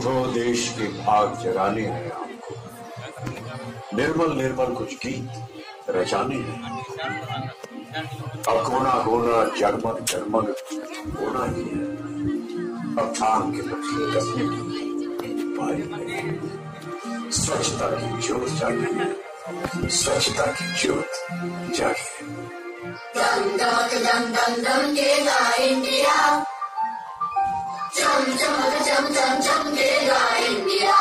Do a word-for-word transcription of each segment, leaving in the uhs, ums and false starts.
उठो देश के भाग जगाने हैं आपको, निर्मल निर्मल कुछ गीत रचाने हैं। अब कोना कोना जगमग जगमग होना ही है, अब थाम के लक्ष्य करने की बारी है। स्वच्छता की ज्योत जागे, स्वच्छता की ज्योत जागे। दम दमक दम दम दम देगा इंडिया, चम चमक चम चम चम देगा इंडिया।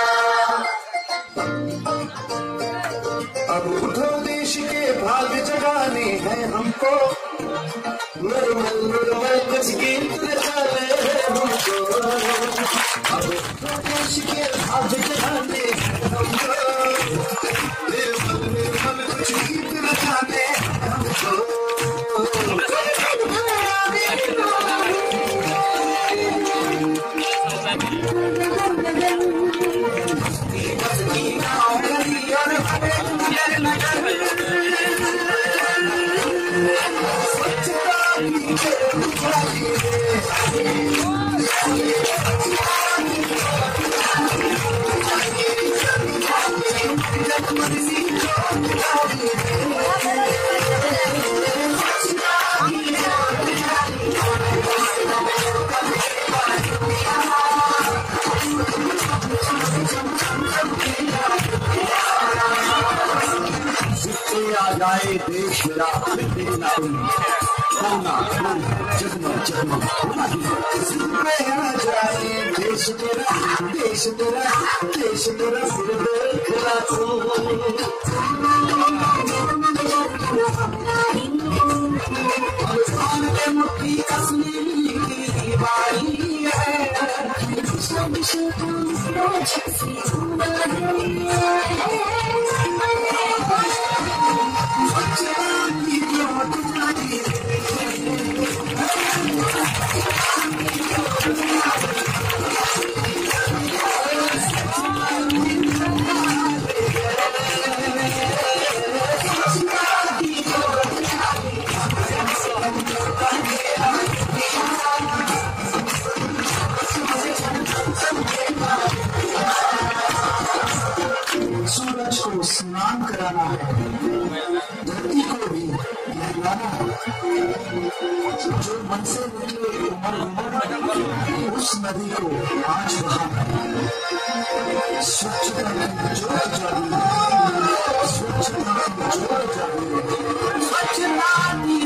अब उठो देश के भाग जगाने हैं हमको, निर्मल निर्मल कुछ गीत रचाने हैं हमको। अब उठो देश के भाग जगाने हैं हमको, निर्मल निर्मल कुछ गीत रचाने हैं हमको। आ जाए देश मेरा, कोना कोना जगमग जगमग होना ही है। आ जाए देश तेरा, देश तेरा, देश तेरा सिर देखना तू। हिंदुस्तान के मुट्ठी कसने की बारी है, सब से सूरज को स्नान कराना है, धरती को भी नहलाना है। जो मन से निकले उमर उमर, उस नदी को आज बहाना है। स्वच्छता की ज्योत जागे, स्वच्छता की ज्योत जागे, स्वच्छता की